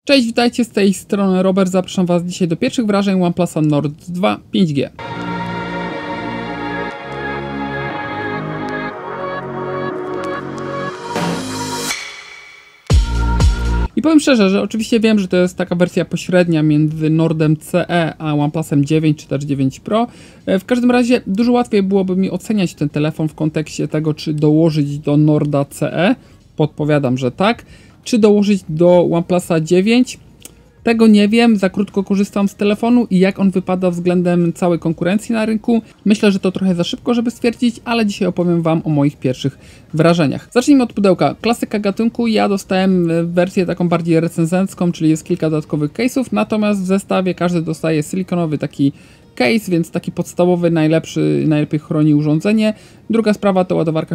Cześć, witajcie, z tej strony Robert. Zapraszam Was dzisiaj do pierwszych wrażeń OnePlusa Nord 2 5G. I powiem szczerze, że oczywiście wiem, że to jest taka wersja pośrednia między Nordem CE a OnePlusem 9 czy też 9 Pro. W każdym razie dużo łatwiej byłoby mi oceniać ten telefon w kontekście tego, czy dołożyć do Norda CE. Podpowiadam, że tak. Czy dołożyć do OnePlusa 9? Tego nie wiem, za krótko korzystam z telefonu i jak on wypada względem całej konkurencji na rynku. Myślę, że to trochę za szybko, żeby stwierdzić, ale dzisiaj opowiem Wam o moich pierwszych wrażeniach. Zacznijmy od pudełka. Klasyka gatunku, ja dostałem wersję taką bardziej recenzencką, czyli jest kilka dodatkowych case'ów, natomiast w zestawie każdy dostaje silikonowy taki case, więc taki podstawowy, najlepiej chroni urządzenie. Druga sprawa to ładowarka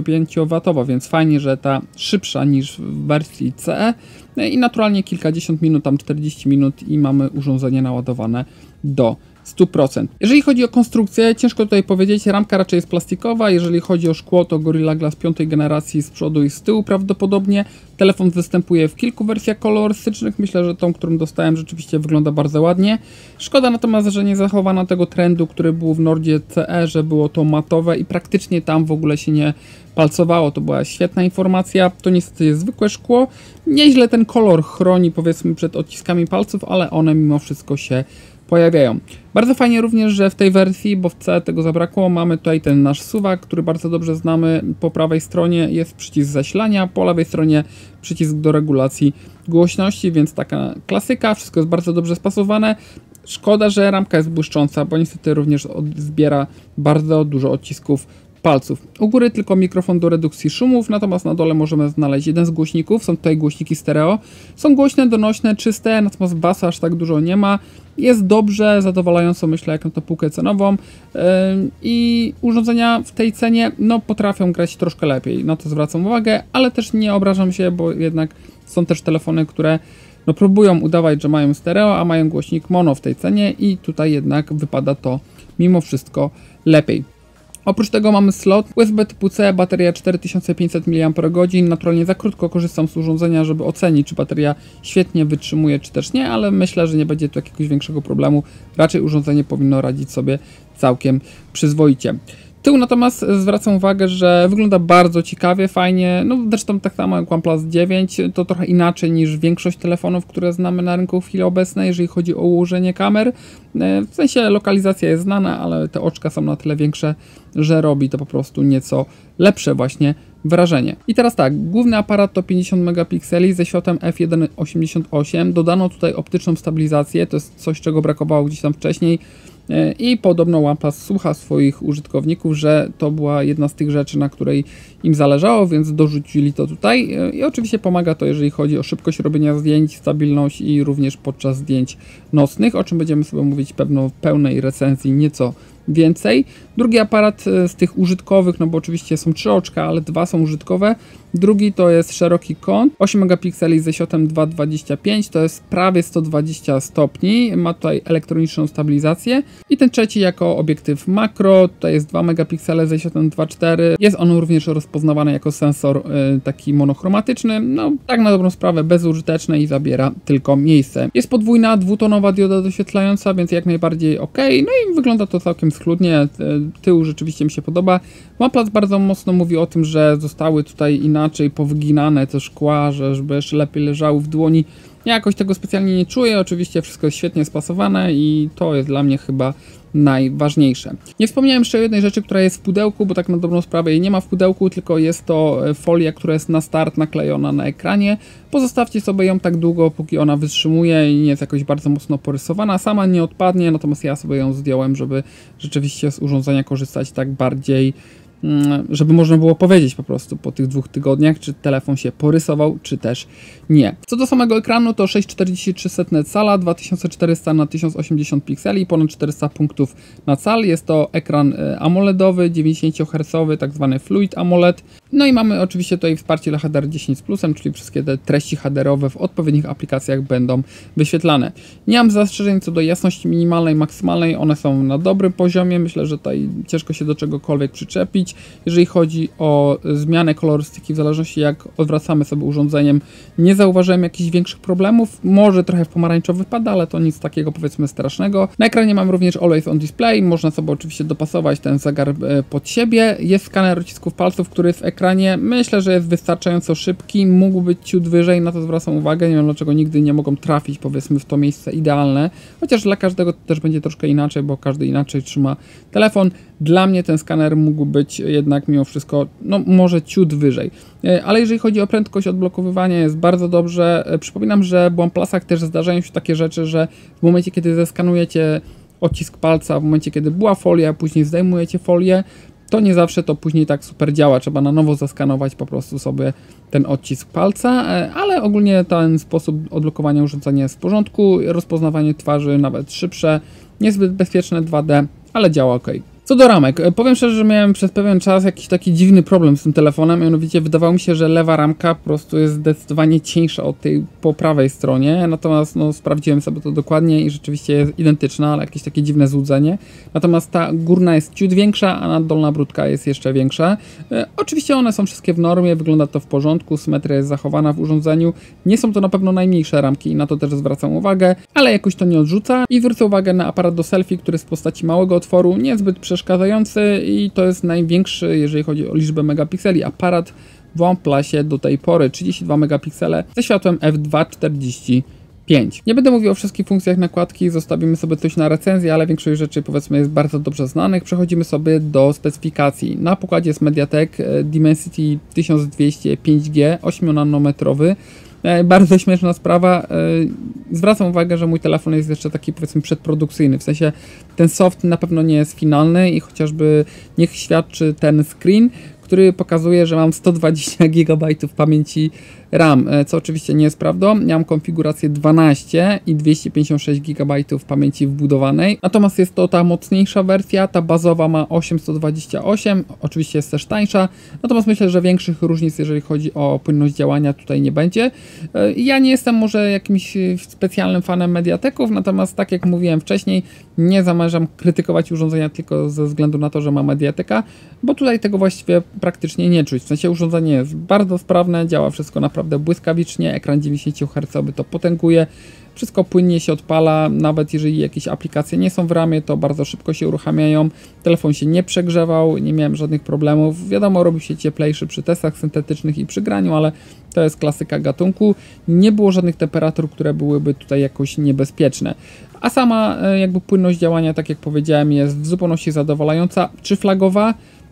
65W, więc fajnie, że ta szybsza niż w wersji CE i naturalnie kilkadziesiąt minut, tam 40 minut i mamy urządzenie naładowane do 100%. Jeżeli chodzi o konstrukcję, ciężko tutaj powiedzieć, ramka raczej jest plastikowa, jeżeli chodzi o szkło, to Gorilla Glass 5. generacji z przodu i z tyłu prawdopodobnie. Telefon występuje w kilku wersjach kolorystycznych, myślę, że tą, którą dostałem, rzeczywiście wygląda bardzo ładnie. Szkoda natomiast, że nie zachowano tego trendu, który był w Nordzie CE, że było to matowe i praktycznie tam w ogóle się nie palcowało, to była świetna informacja. To niestety jest zwykłe szkło, nieźle ten kolor chroni, powiedzmy, przed odciskami palców, ale one mimo wszystko się pojawiają. Bardzo fajnie również, że w tej wersji, bo w C tego zabrakło, mamy tutaj ten nasz suwak, który bardzo dobrze znamy. Po prawej stronie jest przycisk zasilania, po lewej stronie przycisk do regulacji głośności, więc taka klasyka, wszystko jest bardzo dobrze spasowane. Szkoda, że ramka jest błyszcząca, bo niestety również zbiera bardzo dużo odcisków palców. U góry tylko mikrofon do redukcji szumów, natomiast na dole możemy znaleźć jeden z głośników. Są tutaj głośniki stereo. Są głośne, donośne, czyste, natomiast basa aż tak dużo nie ma. Jest dobrze, zadowalająco myślę jak na tą półkę cenową i urządzenia w tej cenie no, potrafią grać troszkę lepiej. Na to zwracam uwagę, ale też nie obrażam się, bo jednak są też telefony, które no, próbują udawać, że mają stereo, a mają głośnik mono w tej cenie i tutaj jednak wypada to mimo wszystko lepiej. Oprócz tego mamy slot USB typu C, bateria 4500 mAh. Naturalnie za krótko korzystam z urządzenia, żeby ocenić, czy bateria świetnie wytrzymuje, czy też nie, ale myślę, że nie będzie tu jakiegoś większego problemu. Raczej urządzenie powinno radzić sobie całkiem przyzwoicie. Tył natomiast zwracam uwagę, że wygląda bardzo ciekawie, fajnie, no zresztą tak samo jak OnePlus 9, to trochę inaczej niż większość telefonów, które znamy na rynku w chwili obecnej, jeżeli chodzi o ułożenie kamer. W sensie lokalizacja jest znana, ale te oczka są na tyle większe, że robi to po prostu nieco lepsze właśnie wrażenie. I teraz tak, główny aparat to 50 megapikseli ze światłem f1.88, dodano tutaj optyczną stabilizację, to jest coś, czego brakowało gdzieś tam wcześniej i podobno OnePlus słucha swoich użytkowników, że to była jedna z tych rzeczy, na której im zależało, więc dorzucili to tutaj i oczywiście pomaga to, jeżeli chodzi o szybkość robienia zdjęć, stabilność i również podczas zdjęć nocnych, o czym będziemy sobie mówić pewno w pełnej recenzji nieco więcej. Drugi aparat z tych użytkowych, no bo oczywiście są 3 oczka, ale 2 są użytkowe. Drugi to jest szeroki kąt, 8 megapikseli ze światłem 2.25, to jest prawie 120 stopni, ma tutaj elektroniczną stabilizację. I ten trzeci jako obiektyw makro, tutaj jest 2 megapiksele ze światłem 2.4, jest on również rozpoznawany jako sensor taki monochromatyczny, no tak na dobrą sprawę bezużyteczny i zabiera tylko miejsce. Jest podwójna, dwutonowa dioda doświetlająca, więc jak najbardziej ok, no i wygląda to całkiem schludnie, tył rzeczywiście mi się podoba. OnePlus bardzo mocno mówi o tym, że zostały tutaj inaczej powyginane te szkła, żeby jeszcze lepiej leżały w dłoni. Ja jakoś tego specjalnie nie czuję, oczywiście wszystko jest świetnie spasowane i to jest dla mnie chyba najważniejsze. Nie wspomniałem jeszcze o jednej rzeczy, która jest w pudełku, bo tak na dobrą sprawę jej nie ma w pudełku, tylko jest to folia, która jest na start naklejona na ekranie. Pozostawcie sobie ją tak długo, póki ona wytrzymuje i nie jest jakoś bardzo mocno porysowana. Sama nie odpadnie, natomiast ja sobie ją zdjąłem, żeby rzeczywiście z urządzenia korzystać tak bardziej, żeby można było powiedzieć po prostu po tych 2 tygodniach, czy telefon się porysował, czy też nie. Co do samego ekranu, to 6,43 cala, 2400 na 1080 pikseli, ponad 400 punktów na cal. Jest to ekran AMOLEDowy, 90 Hz, tak zwany Fluid AMOLED. No i mamy oczywiście tutaj wsparcie dla HDR10 z plusem, czyli wszystkie te treści HDR-owe w odpowiednich aplikacjach będą wyświetlane. Nie mam zastrzeżeń co do jasności minimalnej, maksymalnej, one są na dobrym poziomie, myślę, że tutaj ciężko się do czegokolwiek przyczepić. Jeżeli chodzi o zmianę kolorystyki, w zależności jak odwracamy sobie urządzeniem, nie zauważyłem jakichś większych problemów, może trochę w pomarańczowy pada, ale to nic takiego powiedzmy strasznego. Na ekranie mam również Always on Display, można sobie oczywiście dopasować ten zegar pod siebie. Jest skaner odcisków palców, który w ekranie myślę, że jest wystarczająco szybki, mógł być ciut wyżej, na to zwracam uwagę, nie wiem dlaczego nigdy nie mogą trafić powiedzmy w to miejsce idealne, chociaż dla każdego to też będzie troszkę inaczej, bo każdy inaczej trzyma telefon. Dla mnie ten skaner mógł być jednak mimo wszystko, no może ciut wyżej. Ale jeżeli chodzi o prędkość odblokowywania, jest bardzo dobrze. Przypominam, że w OnePlusach też zdarzają się takie rzeczy, że w momencie kiedy zeskanujecie odcisk palca, w momencie kiedy była folia, później zdejmujecie folię, to nie zawsze to później tak super działa, trzeba na nowo zaskanować po prostu sobie ten odcisk palca, ale ogólnie ten sposób odblokowania urządzenia jest w porządku, rozpoznawanie twarzy nawet szybsze, niezbyt bezpieczne 2D, ale działa ok. Co do ramek, powiem szczerze, że miałem przez pewien czas jakiś taki dziwny problem z tym telefonem, mianowicie wydawało mi się, że lewa ramka po prostu jest zdecydowanie cieńsza od tej po prawej stronie, natomiast no, sprawdziłem sobie to dokładnie i rzeczywiście jest identyczna, ale jakieś takie dziwne złudzenie. Natomiast ta górna jest ciut większa, a dolna brudka jest jeszcze większa. Oczywiście one są wszystkie w normie, wygląda to w porządku, symetria jest zachowana w urządzeniu. Nie są to na pewno najmniejsze ramki i na to też zwracam uwagę, ale jakoś to nie odrzuca. I zwrócę uwagę na aparat do selfie, który jest w postaci małego otworu, niezbyt przeszkadzający i to jest największy, jeżeli chodzi o liczbę megapikseli, aparat w OnePlusie do tej pory, 32 megapiksele ze światłem f2.45. Nie będę mówił o wszystkich funkcjach nakładki, zostawimy sobie coś na recenzję, ale większość rzeczy powiedzmy jest bardzo dobrze znanych. Przechodzimy sobie do specyfikacji. Na pokładzie jest MediaTek Dimensity 1200 5G 8-nanometrowy. Bardzo śmieszna sprawa. Zwracam uwagę, że mój telefon jest jeszcze taki powiedzmy przedprodukcyjny, w sensie ten soft na pewno nie jest finalny i chociażby niech świadczy ten screen, który pokazuje, że mam 120 GB pamięci RAM, co oczywiście nie jest prawdą. Ja mam konfigurację 12 i 256 GB pamięci wbudowanej. Natomiast jest to ta mocniejsza wersja, ta bazowa ma 828, oczywiście jest też tańsza. Natomiast myślę, że większych różnic, jeżeli chodzi o płynność działania, tutaj nie będzie. Ja nie jestem może jakimś specjalnym fanem Mediateków, natomiast tak jak mówiłem wcześniej, nie zamierzam krytykować urządzenia tylko ze względu na to, że ma Mediateka, bo tutaj tego właściwie praktycznie nie czuć. W sensie urządzenie jest bardzo sprawne, działa wszystko naprawdę błyskawicznie, ekran 90 Hz to potęguje, wszystko płynnie się odpala, nawet jeżeli jakieś aplikacje nie są w ramie, to bardzo szybko się uruchamiają, telefon się nie przegrzewał, nie miałem żadnych problemów, wiadomo, robił się cieplejszy przy testach syntetycznych i przy graniu, ale to jest klasyka gatunku, nie było żadnych temperatur, które byłyby tutaj jakoś niebezpieczne. A sama jakby płynność działania, tak jak powiedziałem, jest w zupełności zadowalająca. Czy flagowa?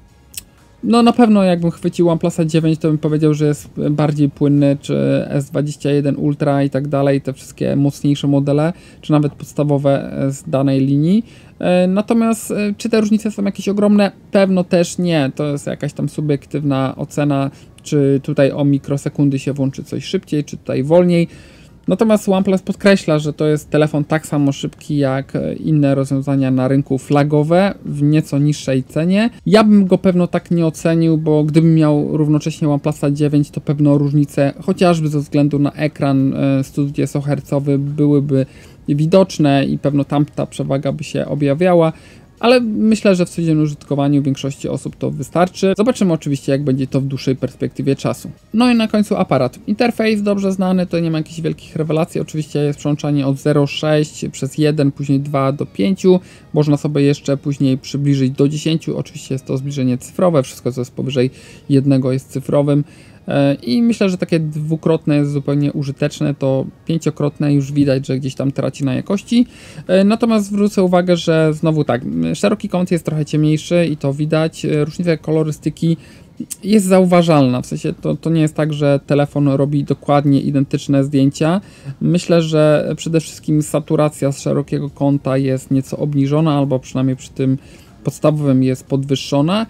No na pewno jakbym chwycił OnePlusa 9, to bym powiedział, że jest bardziej płynny, czy S21 Ultra i tak dalej, te wszystkie mocniejsze modele, czy nawet podstawowe z danej linii. Natomiast czy te różnice są jakieś ogromne? Pewno też nie, to jest jakaś tam subiektywna ocena, czy tutaj o mikrosekundy się włączy coś szybciej, czy tutaj wolniej. Natomiast OnePlus podkreśla, że to jest telefon tak samo szybki jak inne rozwiązania na rynku flagowe w nieco niższej cenie. Ja bym go pewno tak nie ocenił, bo gdybym miał równocześnie OnePlusa 9, to pewno różnice chociażby ze względu na ekran 120 Hz byłyby widoczne i pewno tamta przewaga by się objawiała. Ale myślę, że w codziennym użytkowaniu większości osób to wystarczy. Zobaczymy oczywiście, jak będzie to w dłuższej perspektywie czasu. No i na końcu aparat. Interfejs dobrze znany, to nie ma jakichś wielkich rewelacji. Oczywiście jest przełączanie od 0,6 przez 1, później 2 do 5. Można sobie jeszcze później przybliżyć do 10. Oczywiście jest to zbliżenie cyfrowe. Wszystko, co jest powyżej 1 jest cyfrowym. I myślę, że takie dwukrotne jest zupełnie użyteczne, to pięciokrotne już widać, że gdzieś tam traci na jakości. Natomiast zwrócę uwagę, że znowu tak, szeroki kąt jest trochę ciemniejszy i to widać. Różnica kolorystyki jest zauważalna, w sensie to nie jest tak, że telefon robi dokładnie identyczne zdjęcia. Myślę, że przede wszystkim saturacja z szerokiego kąta jest nieco obniżona, albo przynajmniej przy tym podstawowym jest podwyższona.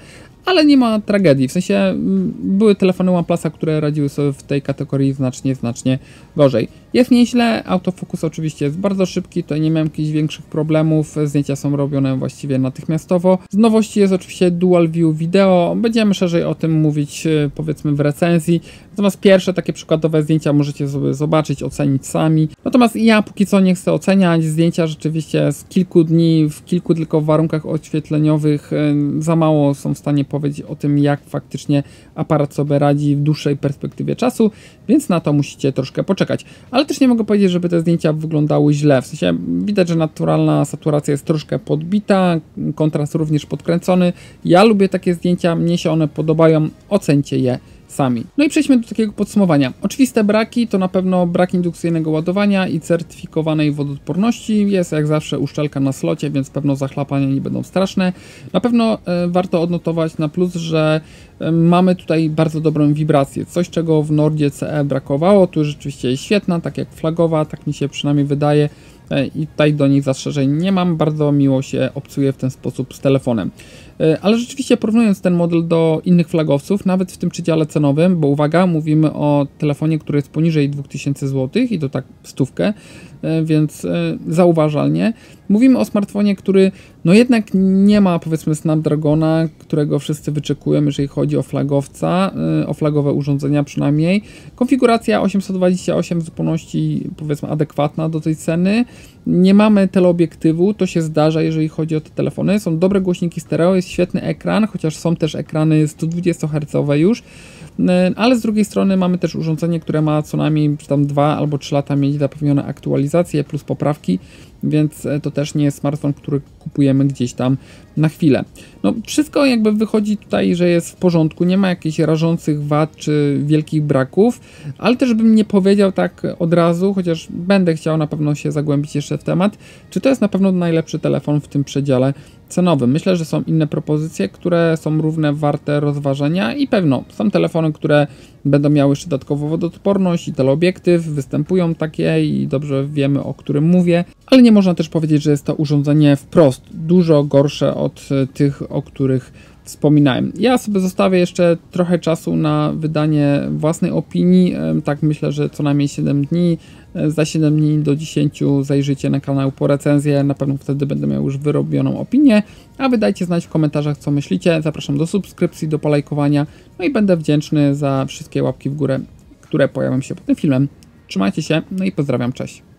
ale nie ma tragedii. W sensie były telefony OnePlusa, które radziły sobie w tej kategorii znacznie gorzej. Jest nieźle, autofokus oczywiście jest bardzo szybki, tutaj nie miałem jakichś większych problemów, zdjęcia są robione właściwie natychmiastowo. Z nowości jest oczywiście Dual View Video, będziemy szerzej o tym mówić powiedzmy w recenzji. Natomiast pierwsze takie przykładowe zdjęcia możecie sobie zobaczyć, ocenić sami. Natomiast ja póki co nie chcę oceniać, zdjęcia rzeczywiście z kilku dni, w kilku tylko warunkach oświetleniowych za mało są w stanie powiedzieć o tym, jak faktycznie aparat sobie radzi w dłuższej perspektywie czasu, więc na to musicie troszkę poczekać. Ale też nie mogę powiedzieć, żeby te zdjęcia wyglądały źle, w sensie widać, że naturalna saturacja jest troszkę podbita, kontrast również podkręcony. Ja lubię takie zdjęcia, mnie się one podobają, ocencie je sami. No i przejdźmy do takiego podsumowania. Oczywiste braki to na pewno brak indukcyjnego ładowania i certyfikowanej wodoodporności. Jest jak zawsze uszczelka na slocie, więc pewno zachlapania nie będą straszne. Na pewno warto odnotować na plus, że mamy tutaj bardzo dobrą wibrację. Coś, czego w Nordzie CE brakowało. Tu rzeczywiście jest świetna, tak jak flagowa, tak mi się przynajmniej wydaje. I tutaj do nich zastrzeżeń nie mam, bardzo miło się obcuje w ten sposób z telefonem. Ale rzeczywiście porównując ten model do innych flagowców, nawet w tym przedziale cenowym, bo uwaga, mówimy o telefonie, który jest poniżej 2000 zł i to tak w stówkę, więc zauważalnie. Mówimy o smartfonie, który no jednak nie ma powiedzmy Snapdragona, którego wszyscy wyczekują, jeżeli chodzi o flagowca, o flagowe urządzenia przynajmniej. Konfiguracja 828 w zupełności powiedzmy adekwatna do tej ceny. Nie mamy teleobiektywu, to się zdarza, jeżeli chodzi o te telefony. Są dobre głośniki stereo, jest świetny ekran, chociaż są też ekrany 120 Hz już, ale z drugiej strony mamy też urządzenie, które ma co najmniej tam 2 albo 3 lata mieć zapewnione aktualizacje plus poprawki, więc to też nie jest smartfon, który kupujemy gdzieś tam na chwilę. No wszystko jakby wychodzi tutaj, że jest w porządku, nie ma jakichś rażących wad czy wielkich braków, ale też bym nie powiedział tak od razu, chociaż będę chciał na pewno się zagłębić jeszcze w temat, czy to jest na pewno najlepszy telefon w tym przedziale cenowym. Myślę, że są inne propozycje, które są równe warte rozważenia i pewno są telefony, które będą miały jeszcze dodatkowo wodoodporność i teleobiektyw, występują takie i dobrze wiemy, o którym mówię, ale nie można też powiedzieć, że jest to urządzenie wprost dużo gorsze od tych, o których wspominałem. Ja sobie zostawię jeszcze trochę czasu na wydanie własnej opinii, tak myślę, że co najmniej 7 dni. Za 7 dni do 10 zajrzyjcie na kanał po recenzję, na pewno wtedy będę miał już wyrobioną opinię, a wy dajcie znać w komentarzach, co myślicie. Zapraszam do subskrypcji, do polajkowania, no i będę wdzięczny za wszystkie łapki w górę, które pojawią się pod tym filmem. Trzymajcie się, no i pozdrawiam, cześć.